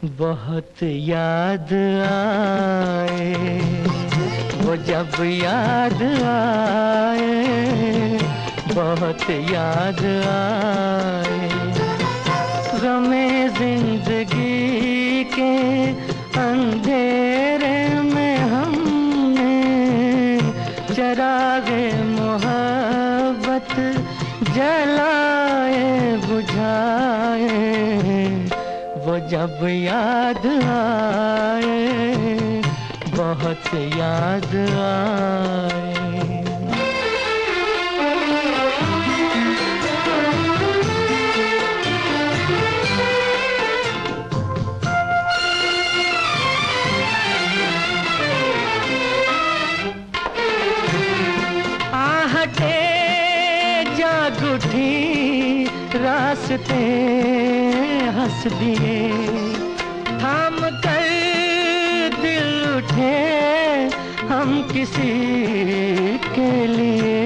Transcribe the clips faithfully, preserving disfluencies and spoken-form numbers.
बहुत याद आए वो जब याद आए, बहुत याद आए। गमे जिंदगी के अंधेरे में हमने चरागे मोहब्बत जलाए बुझाए, वो जब याद आए, बहुत याद आए। आहटे जाग उठी, रास्ते हंस दिए, थाम कर दिल उठे हम किसी के लिए।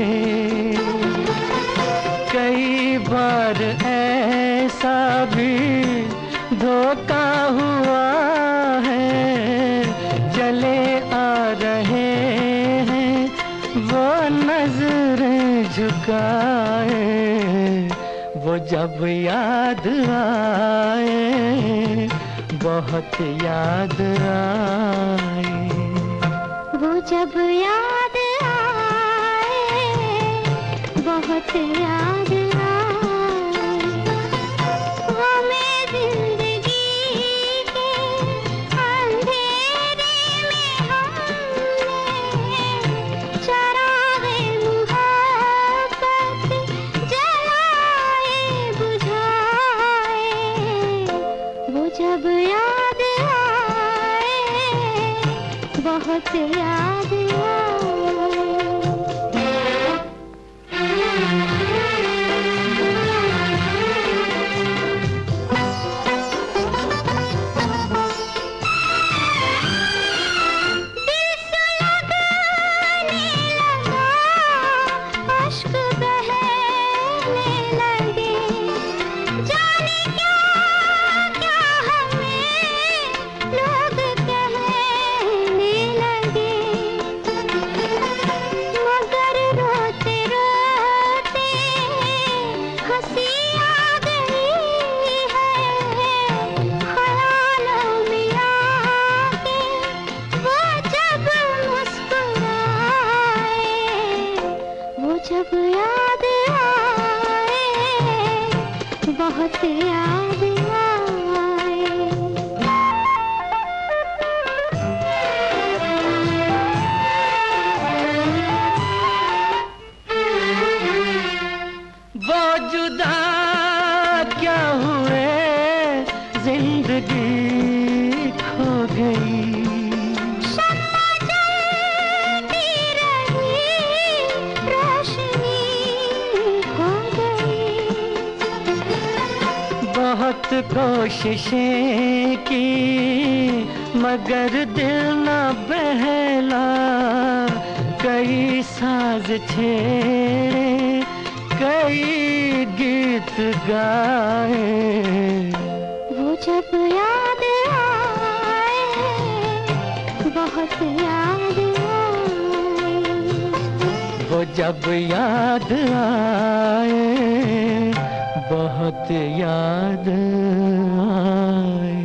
कई बार ऐसा भी धोखा हुआ है, चले आ रहे हैं वो नजरें झुकाए, वो जब याद आए, बहुत याद आए। वो जब याद आए, बहुत याद आए। वो मैं जिंदगी के अंधेरे में हमने चरागे मोहब्बत जलाए बुझाए, वो जब याद आए, बहुत याद आए। दिल सुलगने लगा, अश्क बहने लगे, जाने क्या क्या हमें लोग कहने लगे। मगर रोते रोते हंसी आ गई है, ख्यालों में आके वो जब मुस्कुराए, वो जब याद आए, बहुत याद आए। वो जुदा क्या हुए, जिंदगी खो गई। शम्मा जलती रही, रोशनी खो गई। बहुत कोशिशें की मगर दिल न बहला, कई साज छेड़े कई गीत गाए, वो जब याद आए, बहुत याद आए। वो जब याद आए, बहुत याद आए।